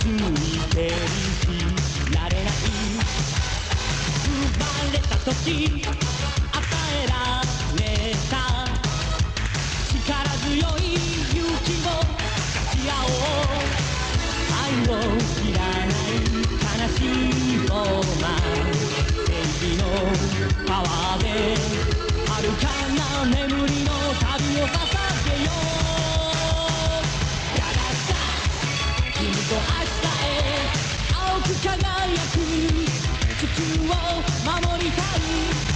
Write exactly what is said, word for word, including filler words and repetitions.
ついていられない。生まれた時与えられた力強い勇気を分かち合おう。愛を知らない悲しいロマン、正義のパワーで遥かな眠りの旅を捧げよう。やがた君と明日へ青く輝く地球を守りたい。